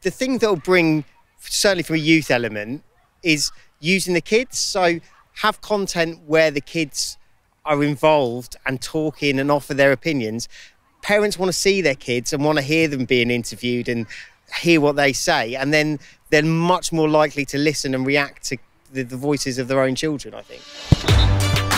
The thing that will bring, certainly from a youth element, is using the kids. So have content where the kids are involved and talking and offer their opinions. Parents want to see their kids and want to hear them being interviewed and hear what they say, and then they're much more likely to listen and react to the voices of their own children, I think.